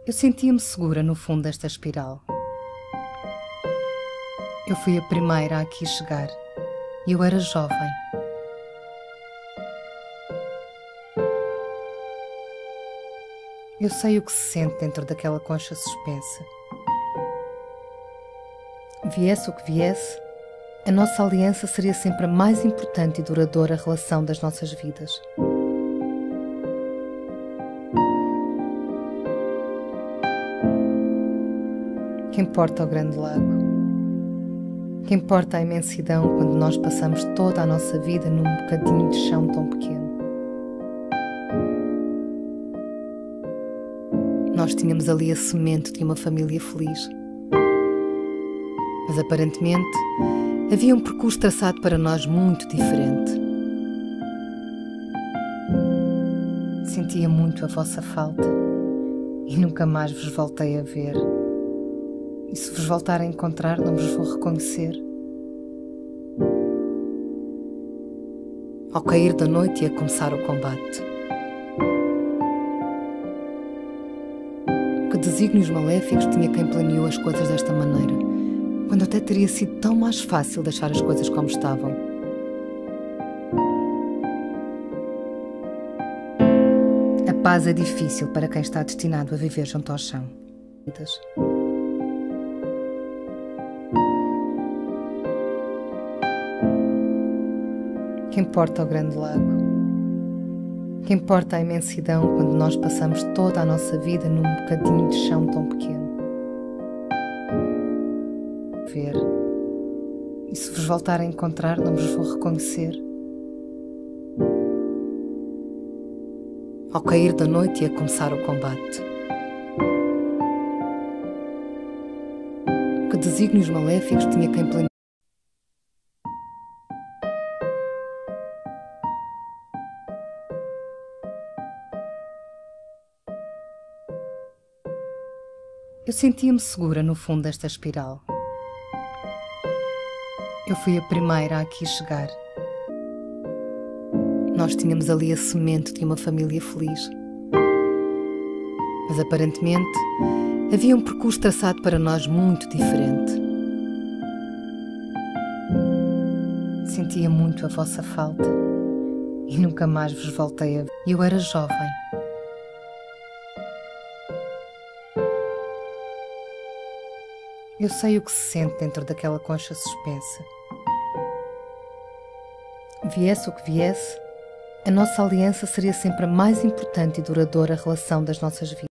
Eu sentia-me segura no fundo desta espiral. Eu fui a primeira a aqui chegar e eu era jovem. Eu sei o que se sente dentro daquela concha suspensa. Viesse o que viesse, a nossa aliança seria sempre a mais importante e duradoura relação das nossas vidas. Que importa o grande lago? Que importa a imensidão quando nós passamos toda a nossa vida num bocadinho de chão tão pequeno? Nós tínhamos ali a semente de uma família feliz. Mas aparentemente havia um percurso traçado para nós muito diferente. Sentia muito a vossa falta e nunca mais vos voltei a ver. E se vos voltar a encontrar, não vos vou reconhecer. Ao cair da noite ia começar o combate. Que desígnios maléficos tinha quem planeou as coisas desta maneira, quando até teria sido tão mais fácil deixar as coisas como estavam. A paz é difícil para quem está destinado a viver junto ao chão. Que importa o grande lago? Que importa a imensidão quando nós passamos toda a nossa vida num bocadinho de chão tão pequeno? Ver. E se vos voltar a encontrar, não vos vou reconhecer. Ao cair da noite ia começar o combate. Que desígnios maléficos tinha quem planeou. Eu sentia-me segura no fundo desta espiral. Eu fui a primeira a aqui chegar. Nós tínhamos ali a semente de uma família feliz. Mas aparentemente havia um percurso traçado para nós muito diferente. Sentia muito a vossa falta e nunca mais vos voltei a ver. Eu era jovem. Eu sei o que se sente dentro daquela concha suspensa. Viesse o que viesse, a nossa aliança seria sempre a mais importante e duradoura relação das nossas vidas.